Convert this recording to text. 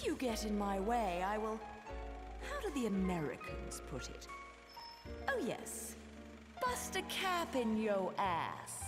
If you get in my way, I will... How do the Americans put it? Oh yes, bust a cap in yo ass.